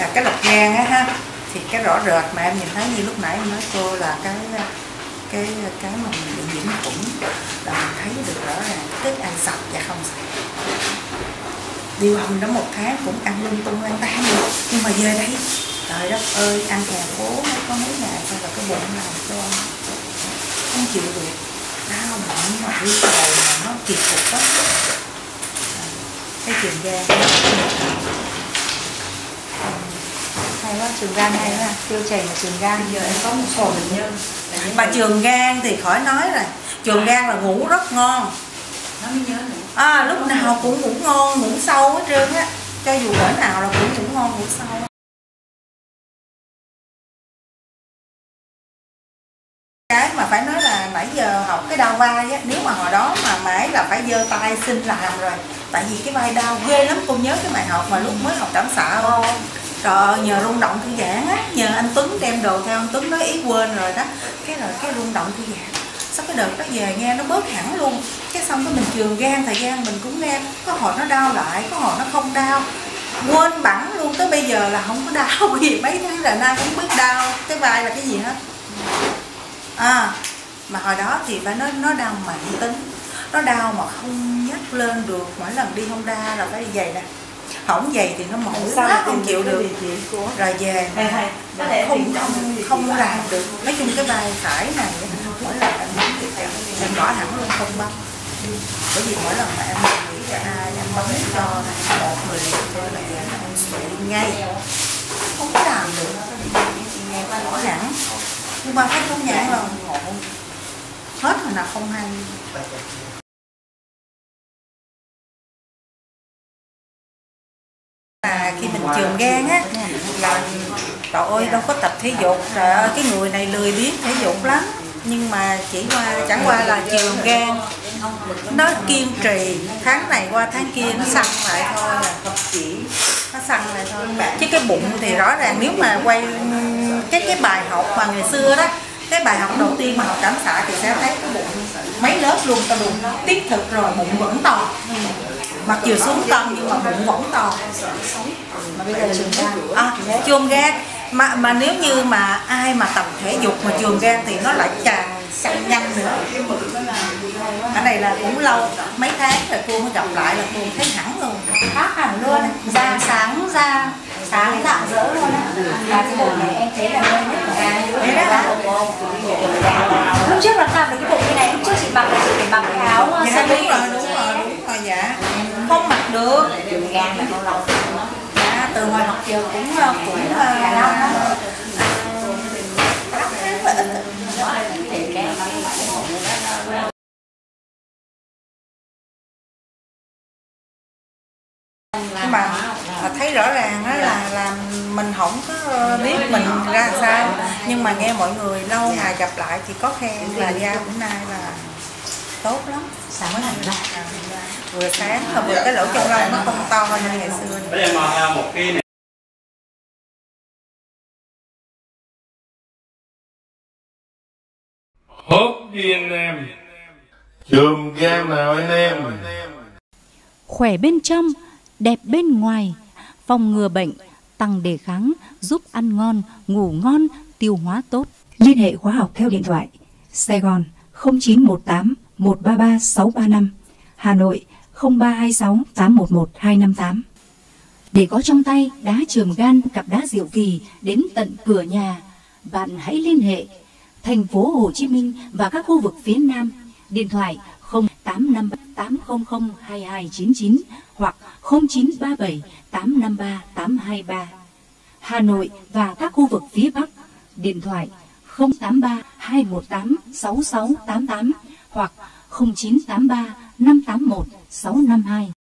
cái lọc gan á ha, thì cái rõ rệt mà em nhìn thấy như lúc nãy em nói cô là cái mà mình bị nhiễm khuẩn là mình thấy được rõ ràng tức ăn sạch và không sạch. Điều hành đó 1 tháng cũng ăn lung tung lang tan được, nhưng mà về đây trời đất ơi, ăn hè phố mới có mấy ngày thôi là cái bụng làm cho không chịu được, đau bụng mà yêu cầu mà nó kiệt quệ quá. Cái trường gan hay quá, trường gan hay quá, tiêu chảy mà trường gan. Giờ em có một số bệnh nhân mà trường gan thì khỏi nói rồi, trường gan là ngủ rất ngon, nó mới nhớ nữa. Lúc nào cũng ngủ ngon, ngủ sâu hết trơn á, cho dù bữa nào là cũng ngủ ngon ngủ sâu. Cái mà phải nói là nãy giờ học cái đau vai á, nếu mà hồi đó mà mãi là phải giơ tay xin làm rồi, tại vì cái vai đau ghê lắm. Cô nhớ cái bài học mà lúc mới học cảm xạ không? Trời ơi, nhờ rung động thư giãn á, nhờ anh Tuấn đem đồ theo, anh Tuấn nói ý quên rồi đó, cái rung động thư giãn. Sau cái đợt đó về nghe nó bớt hẳn luôn, cái xong cái mình chườm gan, thời gian mình cũng nghe, có hồi nó đau lại, có hồi nó không đau, quên bẵng luôn. Tới bây giờ là không có đau, bởi vì mấy tháng là nay cũng biết đau cái vai là cái gì hết. Mà hồi đó thì phải nói nó đau mãn tính, nó đau mà không nhắc lên được, mỗi lần đi Honda là phải giày nè, hỏng giày thì nó mỏi quá không chịu được, rồi về không làm được. Nói chung cái vai phải này mỗi lần em bấm thì em bỏ hẳn luôn không bấm, bởi vì mỗi lần mà em nghĩ cho ai em bấm cho một người thôi là về em bị ngay, không có làm được, bỏ hẳn. Nhưng mà thấy công nhận là ngộ hết mà nào không hay. Khi mình chườm gan á là trời ơi đâu có tập thể dục, trời ơi cái người này lười biếng thể dục lắm, nhưng mà chẳng qua là chườm gan nó kiên trì, tháng này qua tháng kia nó săn lại thôi, nó săn lại thôi. Chứ cái bụng thì rõ ràng nếu mà quay cái bài học mà ngày xưa đó, cái bài học đầu tiên mà học cảm xạ thì sẽ thấy cái bụng mấy lớp luôn, ta bụng tiết thực rồi bụng vẫn to, mặc dù xuống cân nhưng mà bụng vẫn to. Mà bây giờ chườm gan mà nếu như mà ai mà tập thể dục mà chườm gan thì nó lại càng săn nhanh nữa. Cái này là cũng lâu, mấy tháng rồi cô mới gặp lại là cô thấy hẳn luôn, khác hẳn luôn, da sáng rạng rỡ luôn á. Và cái bụng này em thấy là hơi nhất của em. Đấy đó. Lúc trước là làm được cái bụng như này, lúc trước chị mặc là chị phải mặc cái áo sơ mi. Đúng rồi, dạ. Không mặc được. Gan là lâu lâu. Dạ, từ ngoài học trường cũng lâu nhưng mà thấy rõ ràng đó là mình không có biết mình ra sao, nhưng mà nghe mọi người lâu ngày gặp lại thì có khen là da bữa nay là tốt lắm, sáng mới thành ra vừa sáng mà vừa cái lỗ chân lông nó không to như ngày xưa. Bây giờ mà một cái này. Hốt đi anh em, chườm gan nào anh em. Khỏe bên trong, đẹp bên ngoài, phòng ngừa bệnh, tăng đề kháng, giúp ăn ngon, ngủ ngon, tiêu hóa tốt. Liên hệ khóa học theo điện thoại Sài Gòn 0918 133 635, Hà Nội 0326 811 258. Để có trong tay đá chườm gan cặp đá diệu kỳ đến tận cửa nhà, bạn hãy liên hệ thành phố Hồ Chí Minh và các khu vực phía Nam, điện thoại 0853 800 2299 hoặc 0937 853 823. Hà Nội và các khu vực phía Bắc, điện thoại 083 218 6688 hoặc 0983 581 652.